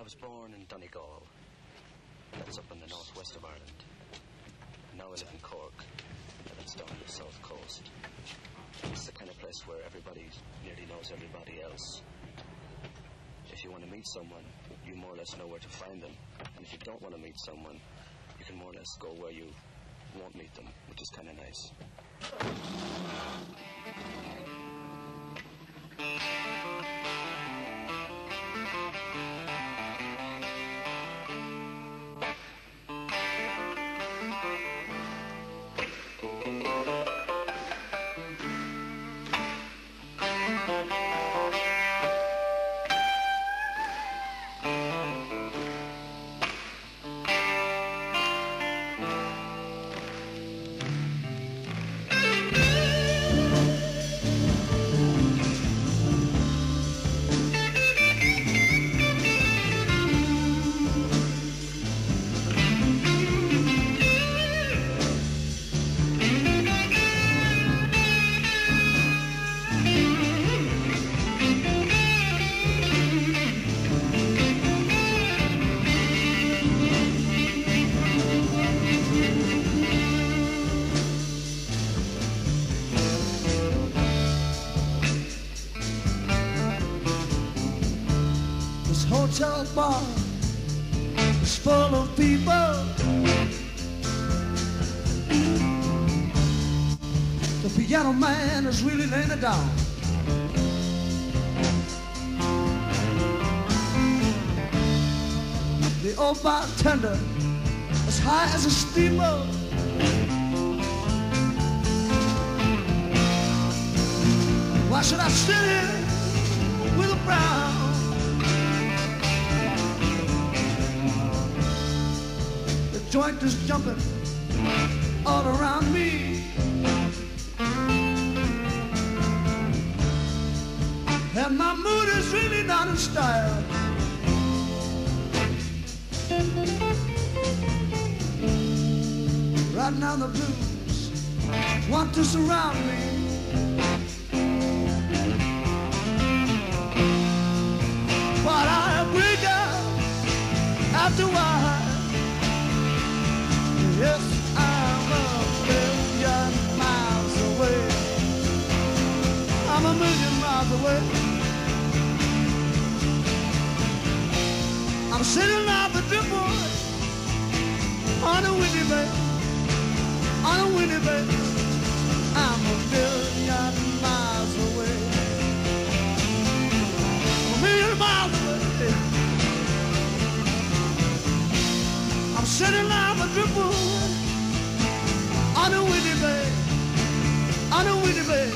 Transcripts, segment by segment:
was born in Donegal. That's up in the northwest of Ireland. Now I live in Cork, and that's down on the south coast. It's the kind of place where everybody nearly knows everybody else. If you want to meet someone, you more or less know where to find them. And if you don't want to meet someone, you can more or less go where you won't meet them, which is kind of nice. Hotel bar is full of people. The piano man is really laying it down. The old bartender as high as a steeple. Why should I sit here with a brown? Joint is jumping all around me, and my mood is really not in style. Right now the blues want to surround me, but I break out after a while. Yes, I'm a million miles away. I'm a million miles away. I'm sitting out the dripboard on a windy bay, on a windy bay. I'm a million miles away. I'm a million miles away. I'm sitting out the dripboard on a windy bay, on a windy bay.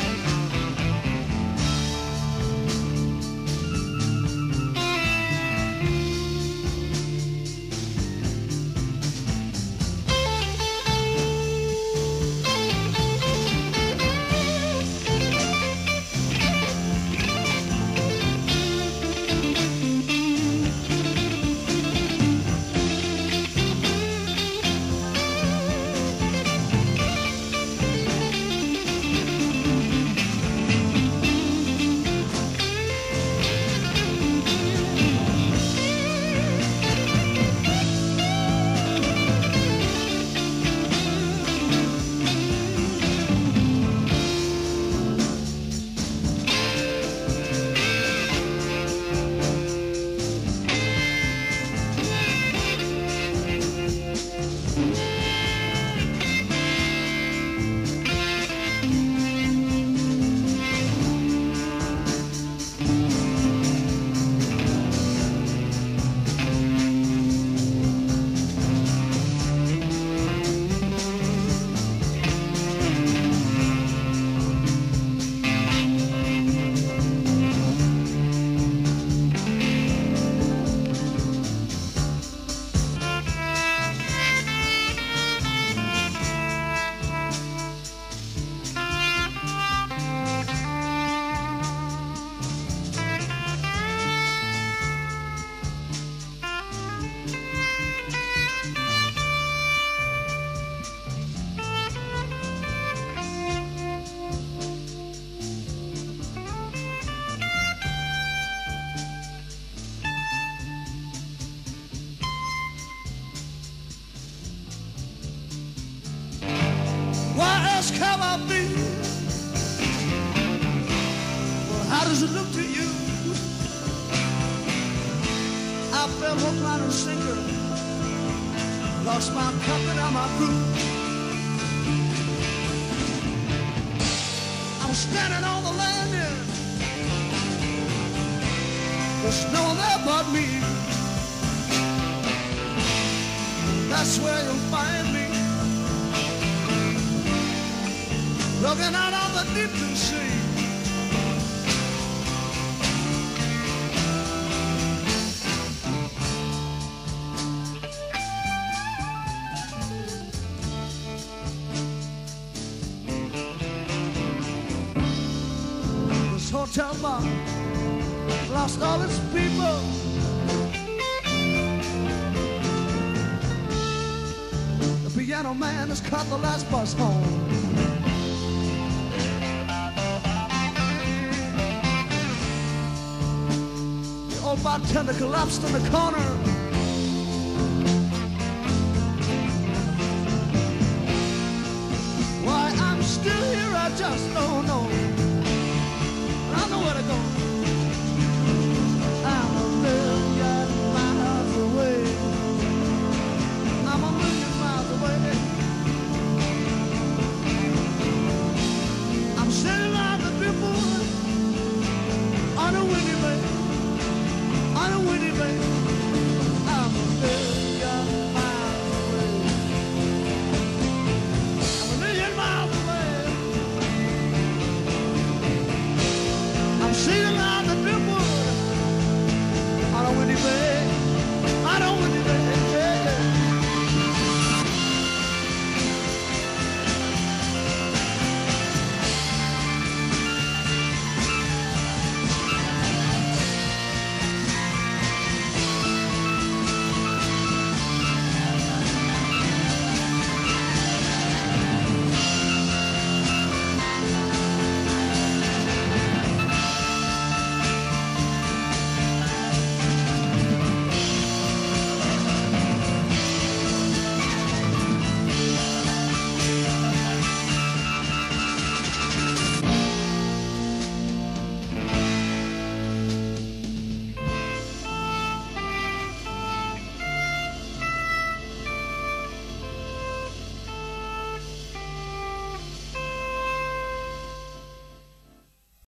I feel. Well, how does it look to you? I fell hook, line, and sinker. Lost my comfort and my groove. I'm standing on the landing. There's no one there but me. That's where you'll find me, looking out on the deep blue sea. This hotel bar lost all its people. The piano man has caught the last bus home. The old bartender collapsed in the corner. Why I'm still here, I just don't know. I know where to go.